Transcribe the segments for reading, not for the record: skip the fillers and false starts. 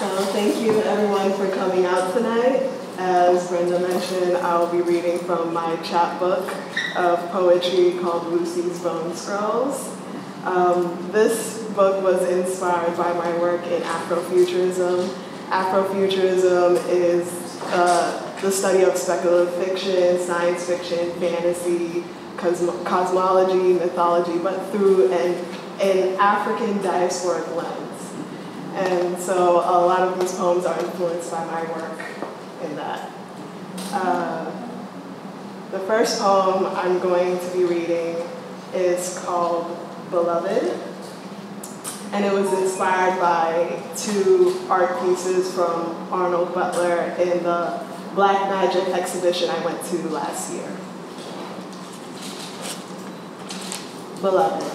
Thank you everyone for coming out tonight. As Brenda mentioned, I'll be reading from my chapbook of poetry called Lucy's Bone Scrolls. This book was inspired by my work in Afrofuturism. Afrofuturism is the study of speculative fiction, science fiction, fantasy, cosmology, mythology, but through an African diasporic lens. And so a lot of these poems are influenced by my work in that. The first poem I'm going to be reading is called Beloved, and it was inspired by two art pieces from Arnold Butler in the Black Magic exhibition I went to last year. Beloved.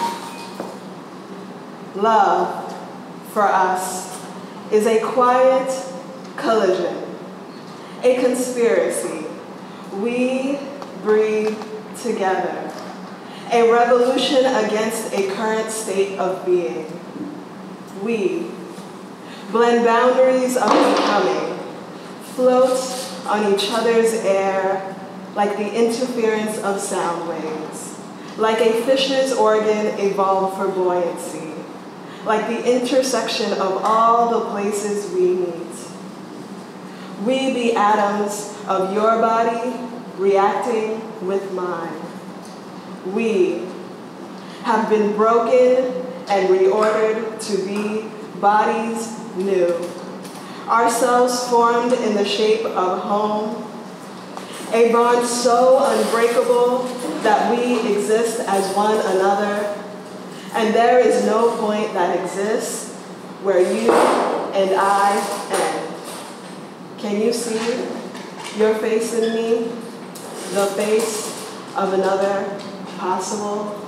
Love, for us, is a quiet collision, a conspiracy. We breathe together, a revolution against a current state of being. We blend boundaries of becoming, float on each other's air like the interference of sound waves, like a fish's organ evolved for buoyancy, like the intersection of all the places we meet. We be atoms of your body reacting with mine. We have been broken and reordered to be bodies new, ourselves formed in the shape of home, a bond so unbreakable that we exist as one another. And there is no point that exists where you and I end. Can you see your face in me, the face of another possible?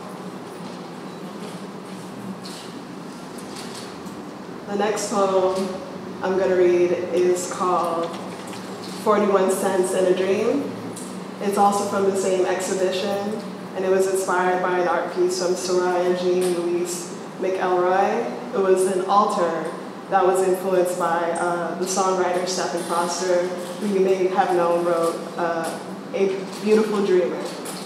The next poem I'm going to read is called 41 Cents and a Dream. It's also from the same exhibition, and it was inspired by an art piece from Soraya Jean-Louise McElroy. It was an altar that was influenced by the songwriter Stephen Foster, who you may have known wrote A Beautiful Dreamer.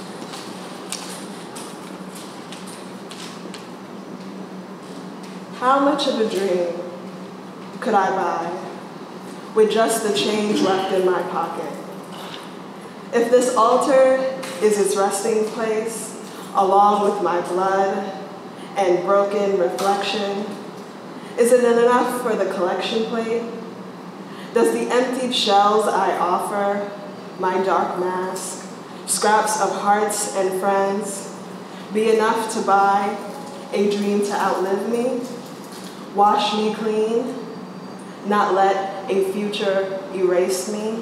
How much of a dream could I buy with just the change left in my pocket? If this altar is its resting place, along with my blood and broken reflection, is it enough for the collection plate? Does the emptied shells I offer, my dark mask, scraps of hearts and friends, be enough to buy a dream to outlive me, wash me clean, not let a future erase me?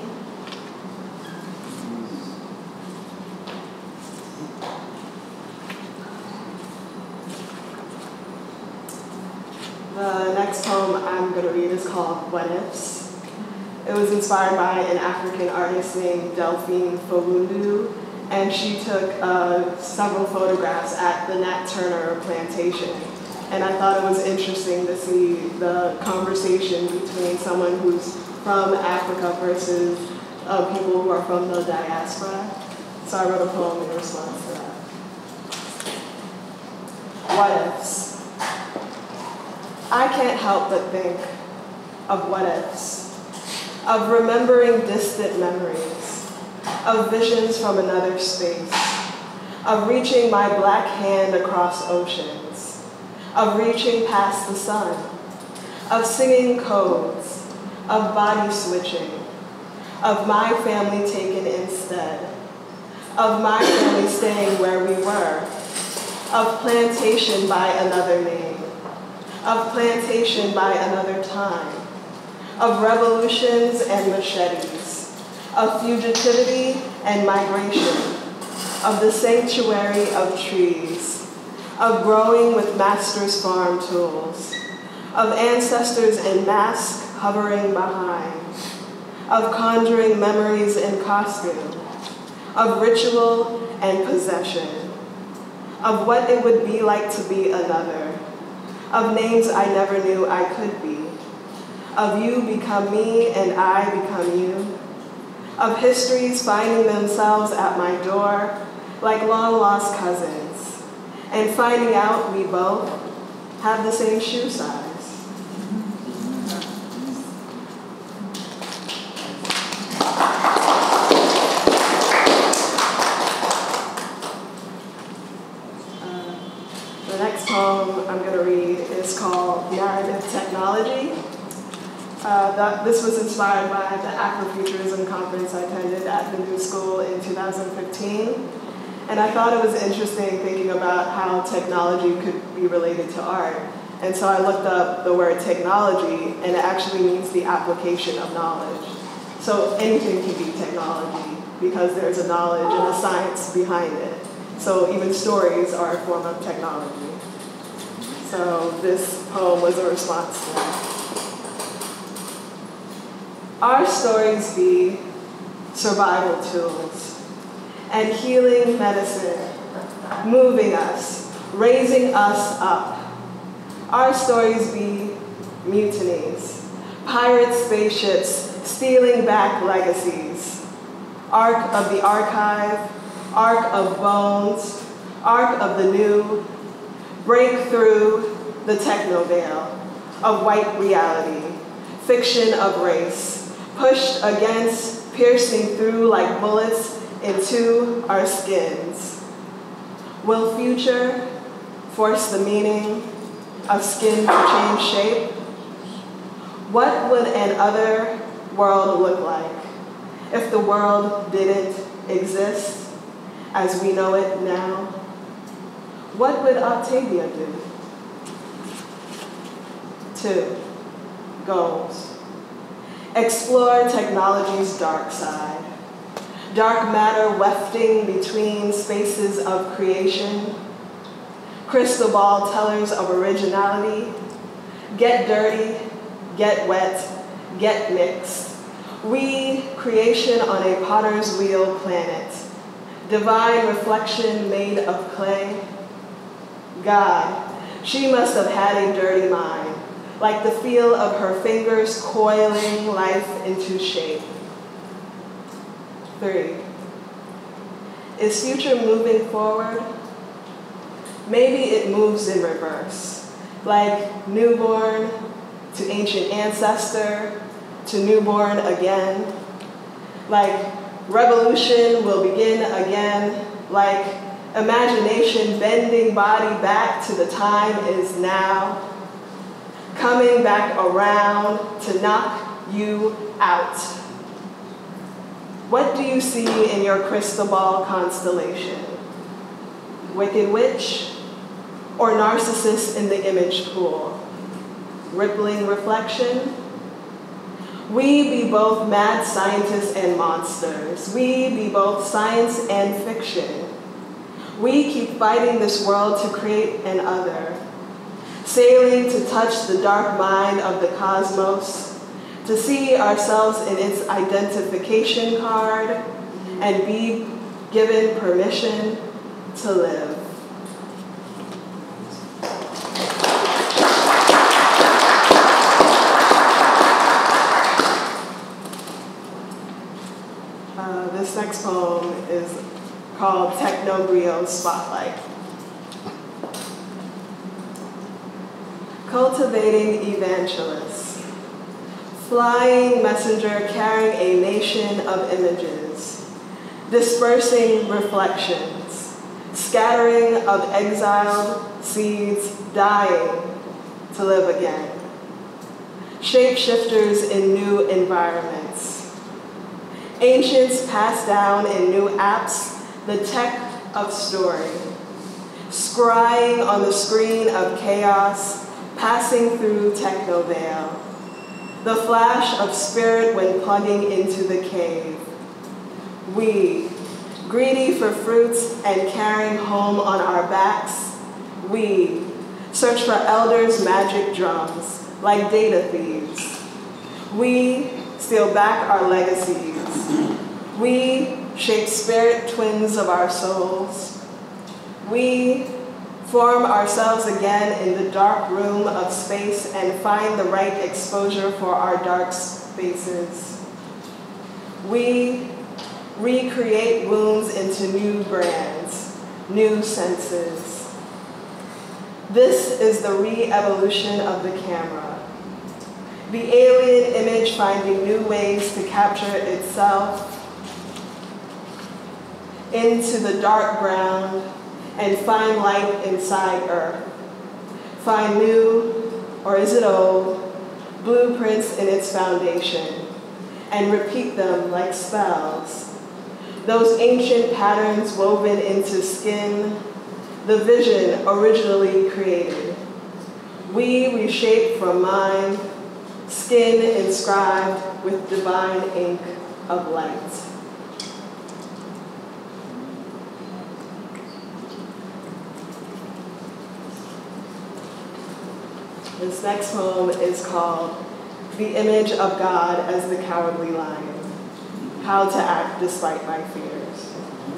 The next poem I'm going to read is called What Ifs. It was inspired by an African artist named Delphine Fowundu, and she took several photographs at the Nat Turner plantation. And I thought it was interesting to see the conversation between someone who's from Africa versus people who are from the diaspora. So I wrote a poem in response to that. What ifs? I can't help but think of what ifs, of remembering distant memories, of visions from another space, of reaching my black hand across oceans, of reaching past the sun, of singing codes, of body switching, of my family taken instead, of my family staying where we were, of plantation by another name, of plantation by another time, of revolutions and machetes, of fugitivity and migration, of the sanctuary of trees, of growing with master's farm tools, of ancestors in masks hovering behind, of conjuring memories in costume, of ritual and possession, of what it would be like to be another, of names I never knew I could be, of you become me and I become you, of histories finding themselves at my door like long-lost cousins, and finding out we both have the same shoe size. The next poem I'm going to read is called Narrative Technology. This was inspired by the Afrofuturism conference I attended at the New School in 2015. And I thought it was interesting thinking about how technology could be related to art. And so I looked up the word technology, and it actually means the application of knowledge. So anything can be technology because there's a knowledge and a science behind it. So even stories are a form of technology. So this poem was a response to that. Our stories be survival tools and healing medicine, moving us, raising us up. Our stories be mutinies, pirate spaceships stealing back legacies, arc of the archive, arc of bones, arc of the new, break through the techno veil of white reality, fiction of race, pushed against, piercing through like bullets into our skins. Will future force the meaning of skin to change shape? What would an other world look like if the world didn't exist as we know it now? What would Octavia do? 2, goals. Explore technology's dark side. Dark matter wefting between spaces of creation. Crystal ball tellers of originality. Get dirty, get wet, get mixed. We, creation on a potter's wheel planet. Divine reflection made of clay. God, she must have had a dirty mind, like the feel of her fingers coiling life into shape. 3, is future moving forward? Maybe it moves in reverse, like newborn to ancient ancestor to newborn again, like revolution will begin again, like imagination bending body back to the time is now, coming back around to knock you out. What do you see in your crystal ball constellation? Wicked witch or narcissist in the image pool? Rippling reflection? We be both mad scientists and monsters. We be both science and fiction. We keep fighting this world to create an other, sailing to touch the dark mind of the cosmos, to see ourselves in its identification card and be given permission to live. This next poem is called Techno Brio Spotlight. Cultivating evangelists, flying messenger carrying a nation of images, dispersing reflections, scattering of exiled seeds dying to live again, shapeshifters in new environments, ancients passed down in new apps, the tech of story, scrying on the screen of chaos, passing through techno veil, the flash of spirit when plugging into the cave. We, greedy for fruits and carrying home on our backs, we search for elders' magic drums like data thieves. We steal back our legacies. We shape spirit twins of our souls. We form ourselves again in the dark room of space and find the right exposure for our dark spaces. We recreate wounds into new brands, new senses. This is the re-evolution of the camera. The alien image finding new ways to capture itself into the dark ground and find light inside Earth. Find new, or is it old, blueprints in its foundation and repeat them like spells. Those ancient patterns woven into skin, the vision originally created. We reshape from mind, skin inscribed with divine ink of light. This next poem is called The Image of God as the Cowardly Lion, How to Act Despite My Fears.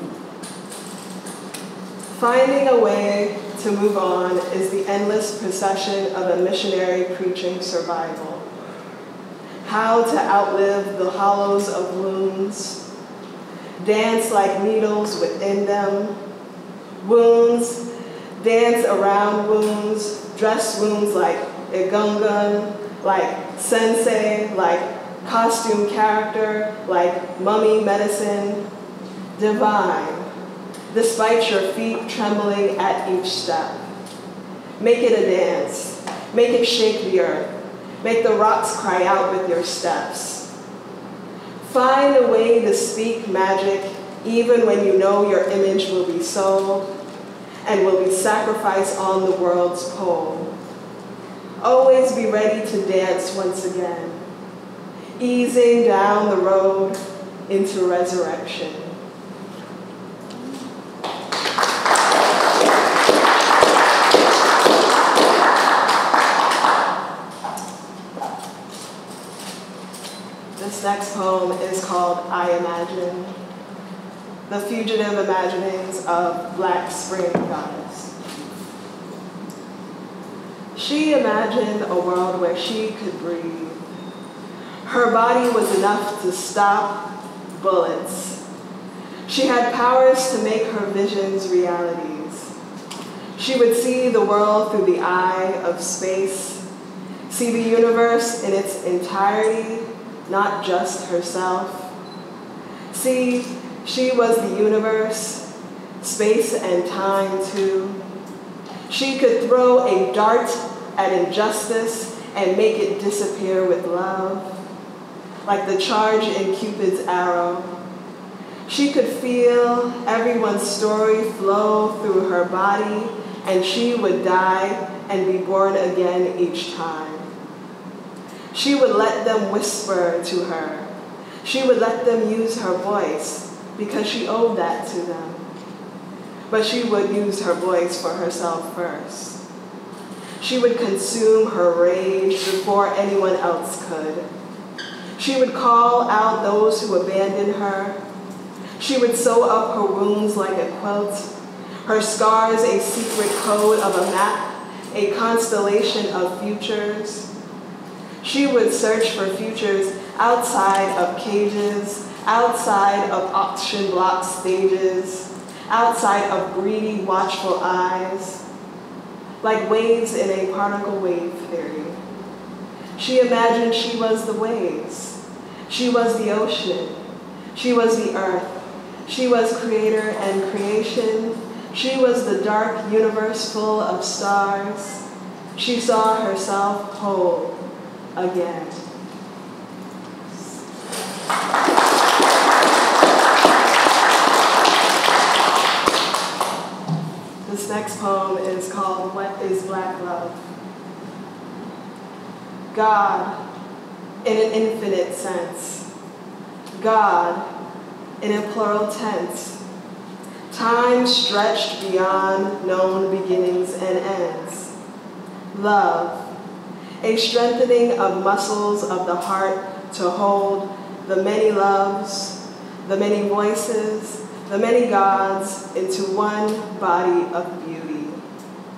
Finding a way to move on is the endless procession of a missionary preaching survival. How to outlive the hollows of wounds, dance like needles within them, wounds, dance around wounds, dress wounds like Egungun, like sensei, like costume character, like mummy medicine, divine, despite your feet trembling at each step. Make it a dance, make it shake the earth, make the rocks cry out with your steps. Find a way to speak magic even when you know your image will be sold and will be sacrificed on the world's pole. Always be ready to dance once again, easing down the road into resurrection. This next poem is called I Imagine, the fugitive imaginings of Black Spring Goddess. She imagined a world where she could breathe. Her body was enough to stop bullets. She had powers to make her visions realities. She would see the world through the eye of space, see the universe in its entirety, not just herself. See, she was the universe, space and time too. She could throw a dart at injustice and make it disappear with love, like the charge in Cupid's arrow. She could feel everyone's story flow through her body, and she would die and be born again each time. She would let them whisper to her. She would let them use her voice because she owed that to them. But she would use her voice for herself first. She would consume her rage before anyone else could. She would call out those who abandoned her. She would sew up her wounds like a quilt, her scars a secret code of a map, a constellation of futures. She would search for futures outside of cages, outside of auction block stages, outside of greedy, watchful eyes, like waves in a particle wave theory. She imagined she was the waves. She was the ocean. She was the earth. She was creator and creation. She was the dark universe full of stars. She saw herself whole again. This next poem is called What is Black Love? God, in an infinite sense. God, in a plural tense. Time stretched beyond known beginnings and ends. Love, a strengthening of muscles of the heart to hold the many loves, the many voices, the many gods into one body of beauty.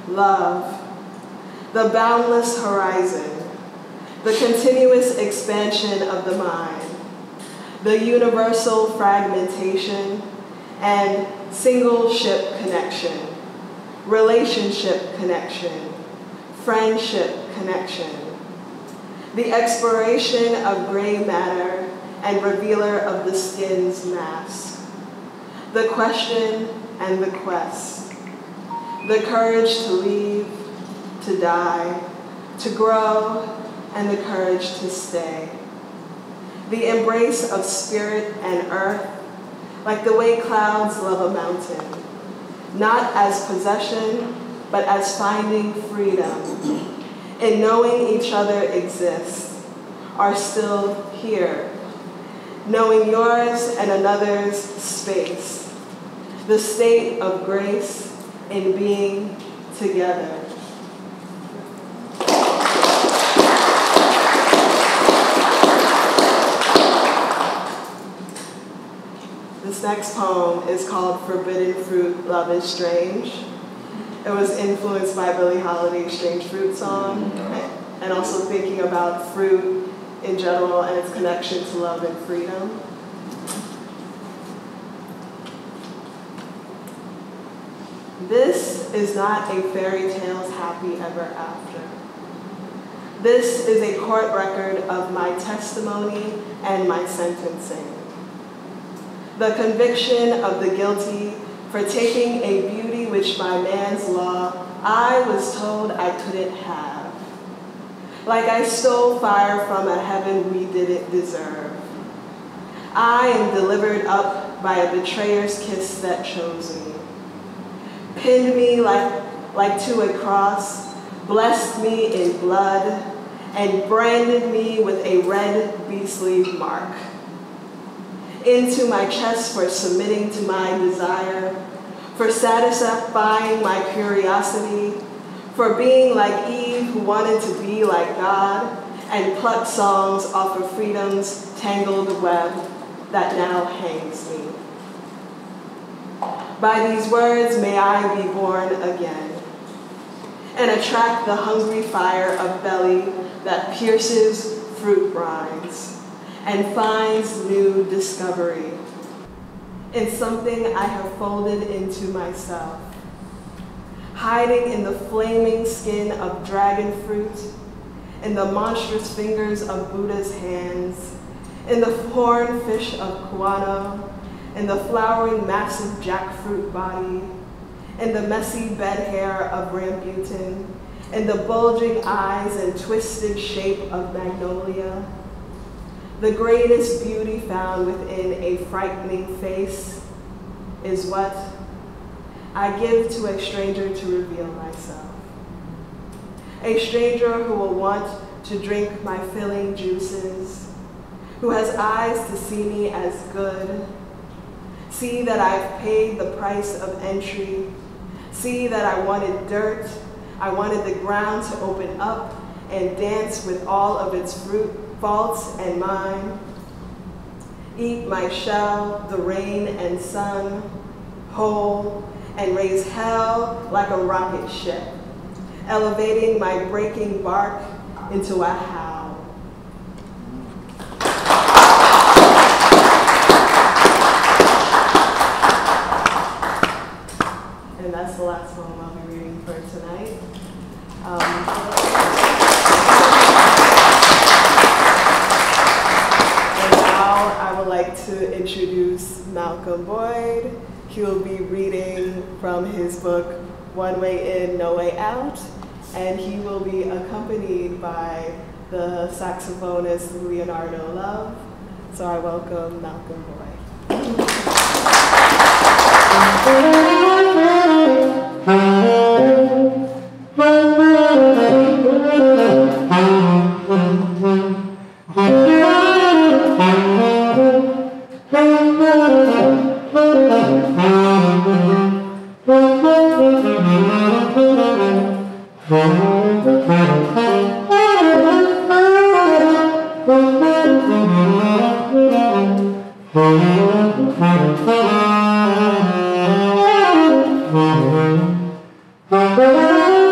love, the boundless horizon, the continuous expansion of the mind, the universal fragmentation and single ship connection, relationship connection, friendship connection, the exploration of gray matter and revealer of the skin's mask, the question and the quest, the courage to leave, to die, to grow, and the courage to stay. The embrace of spirit and earth, like the way clouds love a mountain, not as possession, but as finding freedom, in knowing each other exists, are still here, knowing yours and another's space, the state of grace in being together. This next poem is called Forbidden Fruit, Love is Strange. It was influenced by Billie Holiday's Strange Fruit song, and also thinking about fruit in general and its connection to love and freedom. This is not a fairy tale's happy ever after. This is a court record of my testimony and my sentencing. The conviction of the guilty for taking a beauty which by man's law I was told I couldn't have. Like I stole fire from a heaven we didn't deserve. I am delivered up by a betrayer's kiss that chose me. Pinned me like to a cross, blessed me in blood, and branded me with a red beastly mark. Into my chest for submitting to my desire, for satisfying my curiosity, for being like Eve who wanted to be like God and pluck songs off of freedom's tangled web that now hangs me. By these words may I be born again and attract the hungry fire of belly that pierces fruit rinds and finds new discovery in something I have folded into myself, hiding in the flaming skin of dragon fruit, in the monstrous fingers of Buddha's hands, in the horned fish of guano, in the flowering massive jackfruit body, in the messy bed hair of rambutan, in the bulging eyes and twisted shape of magnolia. The greatest beauty found within a frightening face is what I give to a stranger to reveal myself. A stranger who will want to drink my filling juices, who has eyes to see me as good, see that I've paid the price of entry, see that I wanted dirt, I wanted the ground to open up and dance with all of its fruit, faults and mine, eat my shell, the rain and sun, whole, and raise hell like a rocket ship, elevating my breaking bark into a howl. And that's the last poem I'll be reading for tonight. I would like to introduce Malcolm Boyd. He will be reading from his book, One Way In, No Way Out, and he will be accompanied by the saxophonist Leonardo Love. So I welcome Malcolm Boyd. Thank you.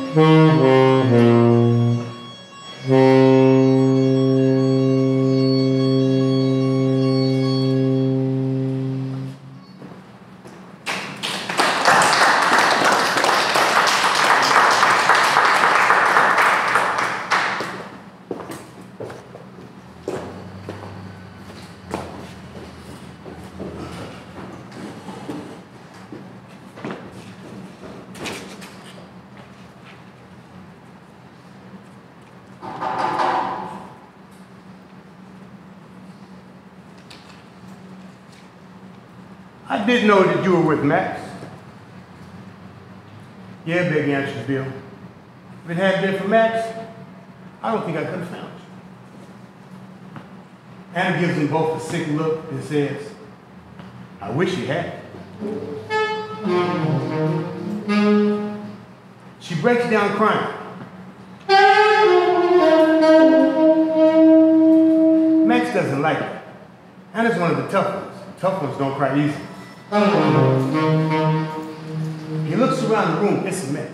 I didn't know that you were with Max. Yeah, big answers, Bill. If it hadn't been for Max, I don't think I could have found you. Anna gives them both a sick look and says, I wish you had. She breaks down crying. Max doesn't like it. Anna's one of the tough ones. Tough ones don't cry easy. He looks around the room, it's a mess.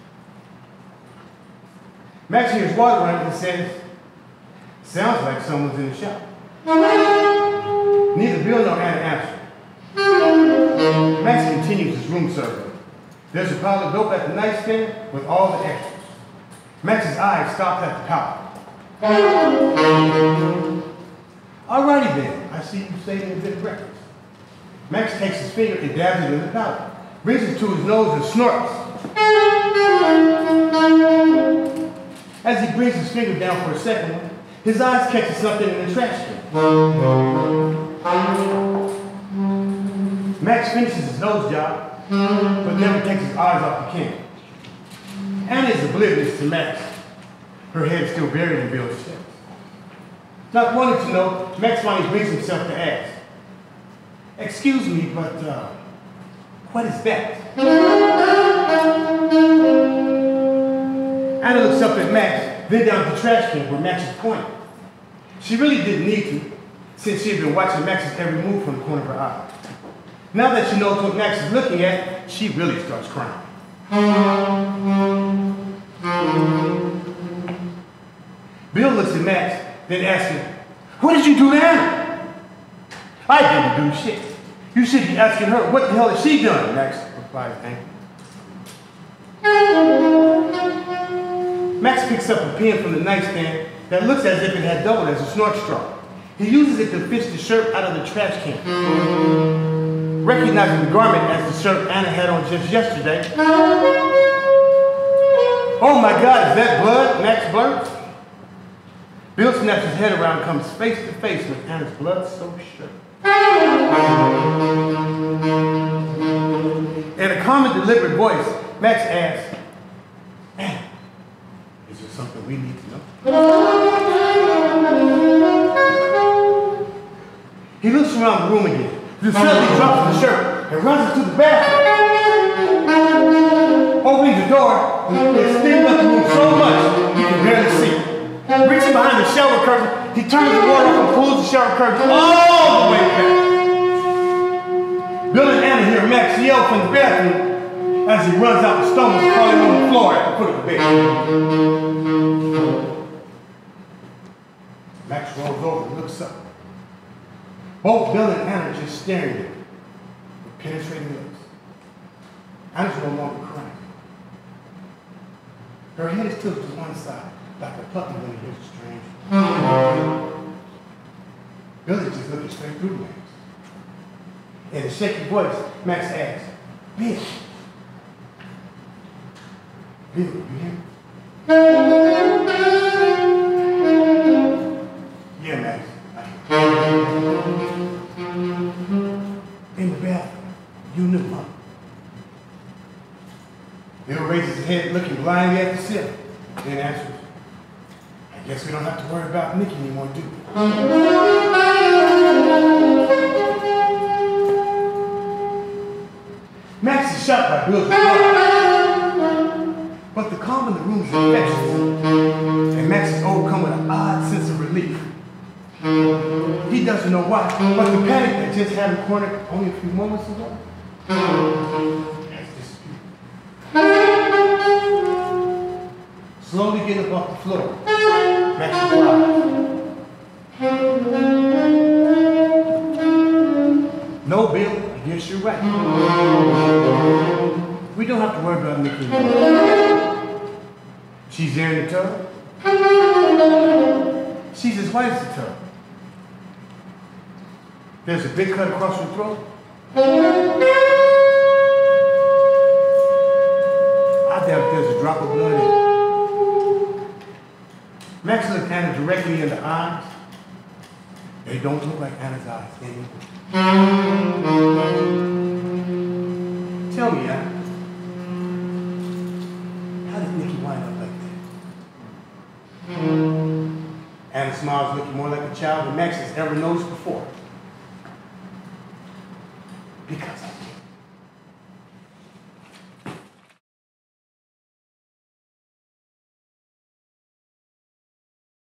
Max hears water running and says, sounds like someone's in the shop. Neither Bill nor Anna answer. Max continues his room survey. There's a pile of dope at the nightstand with all the extras. Max's eyes stopped at the powder. Alrighty then, I see you saving a bit of breakfast. Max takes his finger and dabs it in the powder, brings it to his nose and snorts. As he brings his finger down for a second one, his eyes catch something in the trash can. Max finishes his nose job, but never takes his eyes off the can. Anna is oblivious to Max. Her head is still buried in Bill's chest. Not wanting to know, Max finally brings himself to ask, excuse me, but what is that? Anna looks up at Max, then down at the trash can where Max is pointing. She really didn't need to, since she had been watching Max's every move from the corner of her eye. Now that she knows what Max is looking at, she really starts crying. Bill looks at Max, then asks him, what did you do to Anna? I didn't do shit. You should be asking her, what the hell has she done? Max replies angrily. Max picks up a pen from the nightstand that looks as if it had doubled as a snort straw. He uses it to fish the shirt out of the trash can. Recognizing the garment as the shirt Anna had on just yesterday. Oh my God, is that blood? Max blurts. Bill snaps his head around and comes face to face with Anna's blood-soaked shirt. In a calm and deliberate voice, Max asks, Anna, is there something we need to know? He looks around the room again, then suddenly drops the shirt and runs into the bathroom. Opening the door, it stinks up the room so much he can barely see. Reaching behind the shower curtain, he turns the water off and pulls the shower curtain all the way back. Bill and Anna hear Max yell from the bathroom as he runs out and stumbles, falling on the floor at the foot of the bed. Max rolls over and looks up. Both Bill and Anna are just staring at him with penetrating looks. Anna's no longer crying. Her head is tilted to one side, like a puppy when he hears a stranger. Billy just looking straight through Max. In a shaky voice, Max asks, Bill, you hear me? Yeah, Max. In the bathroom, you knew, huh? Bill raises his head, looking blindly at the ceiling, then answers, I guess we don't have to worry about Nikki anymore, do we? Max is shocked by Bill's reply, but the calm in the room is infectious, and Max is overcome with an odd sense of relief. He doesn't know why, but the panic that just had him cornered only a few moments ago has disappeared. slowly getting up off the floor. Max is alive. No, Bill, I guess you're right. We don't have to worry about Nikki anymore. She's there in the tub. She's as white as the tub. There's a big cut across her throat. I doubt if there's a drop of blood in it. Max looked Anna directly in the eyes. They don't look like Anna's eyes anymore. Tell me, Anna, how did Nikki wind up like that? Anna's smile is looking more like a child than Max has ever noticed before. Because I